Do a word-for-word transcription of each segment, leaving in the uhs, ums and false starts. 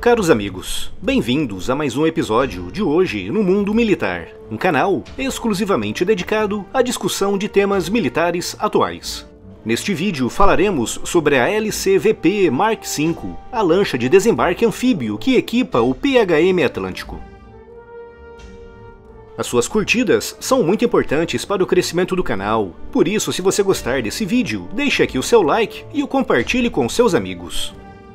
Caros amigos, bem-vindos a mais um episódio de Hoje no Mundo Militar, um canal exclusivamente dedicado à discussão de temas militares atuais. Neste vídeo falaremos sobre a L C V P Mark cinco, a lancha de desembarque anfíbio que equipa o P H M Atlântico. As suas curtidas são muito importantes para o crescimento do canal, por isso, se você gostar desse vídeo, deixe aqui o seu like e o compartilhe com seus amigos.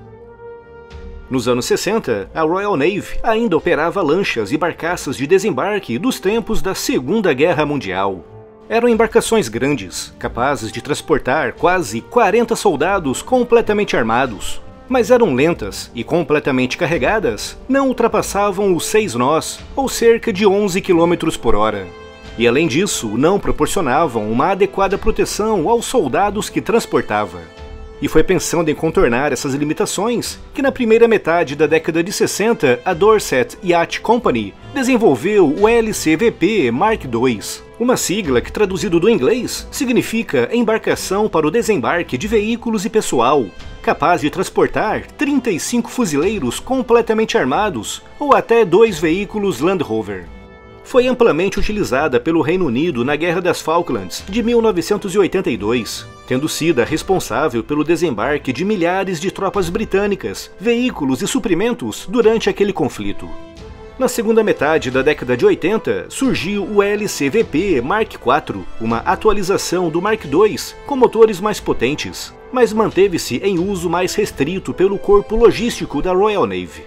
Nos anos sessenta, a Royal Navy ainda operava lanchas e barcaças de desembarque dos tempos da Segunda Guerra Mundial. Eram embarcações grandes, capazes de transportar quase quarenta soldados completamente armados, mas eram lentas e completamente carregadas, não ultrapassavam os seis nós, ou cerca de onze quilômetros por hora. E além disso, não proporcionavam uma adequada proteção aos soldados que transportava. E foi pensando em contornar essas limitações que na primeira metade da década de sessenta a Dorset Yacht Company desenvolveu o L C V P Mark dois, uma sigla que traduzido do inglês significa Embarcação para o Desembarque de Veículos e Pessoal, capaz de transportar trinta e cinco fuzileiros completamente armados ou até dois veículos Land Rover. Foi amplamente utilizada pelo Reino Unido na Guerra das Falklands de mil novecentos e oitenta e dois, tendo sido a responsável pelo desembarque de milhares de tropas britânicas, veículos e suprimentos durante aquele conflito. Na segunda metade da década de oitenta, surgiu o L C V P Mark quatro, uma atualização do Mark dois com motores mais potentes, mas manteve-se em uso mais restrito pelo corpo logístico da Royal Navy.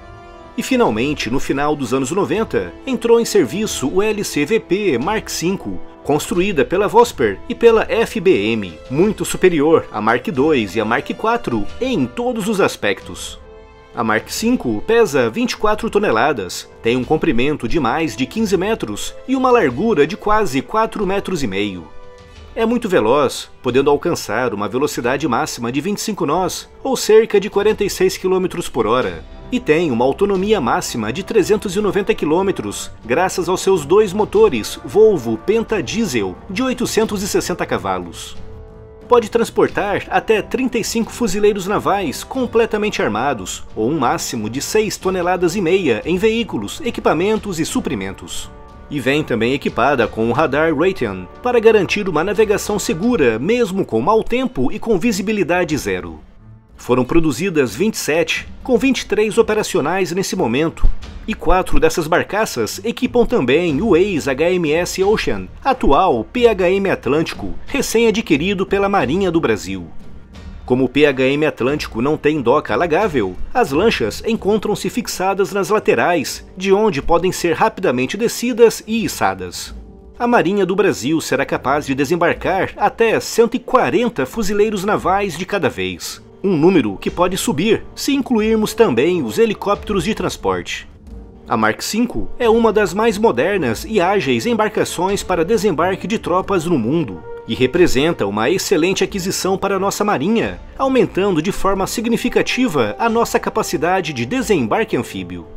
E finalmente, no final dos anos noventa, entrou em serviço o L C V P Mark cinco, construída pela Vosper e pela F B M, muito superior à Mark dois e à Mark quatro em todos os aspectos. A Mark cinco pesa vinte e quatro toneladas, tem um comprimento de mais de quinze metros e uma largura de quase quatro metros e meio. É muito veloz, podendo alcançar uma velocidade máxima de vinte e cinco nós, ou cerca de quarenta e seis quilômetros por hora, e tem uma autonomia máxima de trezentos e noventa quilômetros, graças aos seus dois motores Volvo Penta Diesel de oitocentos e sessenta cavalos. Pode transportar até trinta e cinco fuzileiros navais completamente armados, ou um máximo de seis toneladas e meia em veículos, equipamentos e suprimentos. E vem também equipada com um radar Raytheon para garantir uma navegação segura mesmo com mau tempo e com visibilidade zero. Foram produzidas vinte e sete, com vinte e três operacionais nesse momento, e quatro dessas barcaças equipam também o ex-H M S Ocean, atual P H M Atlântico, recém-adquirido pela Marinha do Brasil. Como o P H M Atlântico não tem doca alagável, as lanchas encontram-se fixadas nas laterais, de onde podem ser rapidamente descidas e içadas. A Marinha do Brasil será capaz de desembarcar até cento e quarenta fuzileiros navais de cada vez, um número que pode subir se incluirmos também os helicópteros de transporte. A Mark cinco é uma das mais modernas e ágeis embarcações para desembarque de tropas no mundo, e representa uma excelente aquisição para a nossa marinha, aumentando de forma significativa a nossa capacidade de desembarque anfíbio.